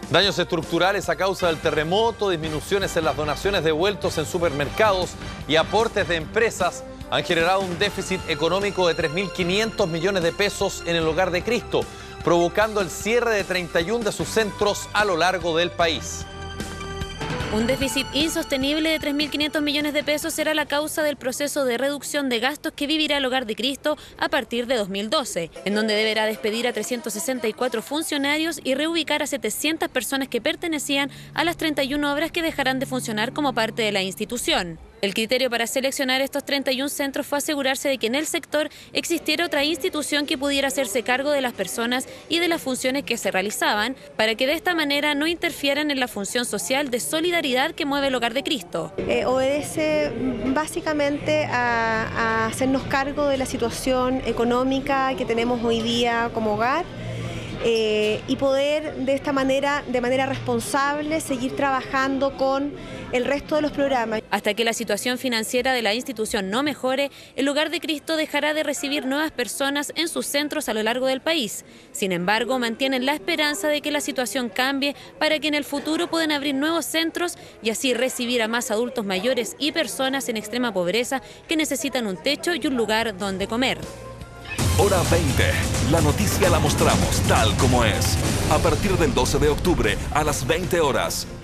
Daños estructurales a causa del terremoto, disminuciones en las donaciones de vueltos en supermercados y aportes de empresas han generado un déficit económico de 3.500 millones de pesos en el Hogar de Cristo, provocando el cierre de 31 de sus centros a lo largo del país. Un déficit insostenible de 3.500 millones de pesos será la causa del proceso de reducción de gastos que vivirá el Hogar de Cristo a partir de 2012, en donde deberá despedir a 364 funcionarios y reubicar a 700 personas que pertenecían a las 31 obras que dejarán de funcionar como parte de la institución. El criterio para seleccionar estos 31 centros fue asegurarse de que en el sector existiera otra institución que pudiera hacerse cargo de las personas y de las funciones que se realizaban, para que de esta manera no interfieran en la función social de solidaridad que mueve el Hogar de Cristo. Obedece básicamente a hacernos cargo de la situación económica que tenemos hoy día como hogar. Y poder de esta manera, de manera responsable, seguir trabajando con el resto de los programas. Hasta que la situación financiera de la institución no mejore, el Hogar de Cristo dejará de recibir nuevas personas en sus centros a lo largo del país. Sin embargo, mantienen la esperanza de que la situación cambie para que en el futuro puedan abrir nuevos centros y así recibir a más adultos mayores y personas en extrema pobreza que necesitan un techo y un lugar donde comer. Hora 20. La noticia la mostramos tal como es. A partir del 12 de octubre a las 20 horas.